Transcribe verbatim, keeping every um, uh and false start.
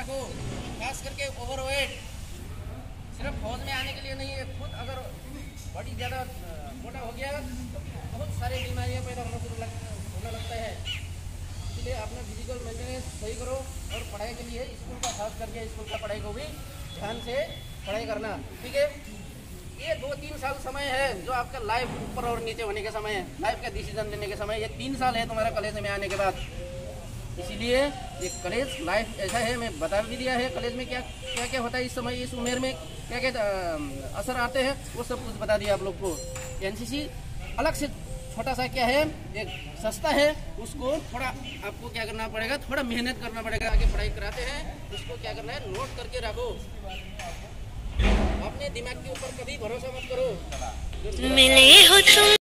रखो, खास करके ओवरवेट। सिर्फ फौज में आने के लिए नहीं है, खुद अगर बॉडी ज़्यादा मोटा हो गया तो बहुत सारी बीमारियां पैदा होना शुरू लग होने लगता है। इसलिए अपना फिजिकल मेंटेनेंस सही करो और पढ़ाई के लिए स्कूल का, खास करके स्कूल का पढ़ाई को भी ध्यान से पढ़ाई करना, ठीक है। ये दो तीन साल समय है जो आपका लाइफ ऊपर और नीचे होने के समय है, लाइफ का डिसीजन लेने के समय। ये तीन साल है तुम्हारा कॉलेज में आने के बाद। इसीलिए ये कॉलेज लाइफ ऐसा है, मैं बता भी दिया है कॉलेज में क्या क्या क्या होता है इस समय, इस उम्र में क्या क्या असर आते हैं, वो सब कुछ बता दिया आप लोग को। एनसीसी अलग से छोटा सा क्या है, एक सस्ता है, उसको थोड़ा आपको क्या करना पड़ेगा, थोड़ा मेहनत करना पड़ेगा। आगे पढ़ाई कराते हैं, उसको क्या करना है, नोट करके रखो। अपने दिमाग के ऊपर कभी भरोसा मत करो। मिले हो तुम।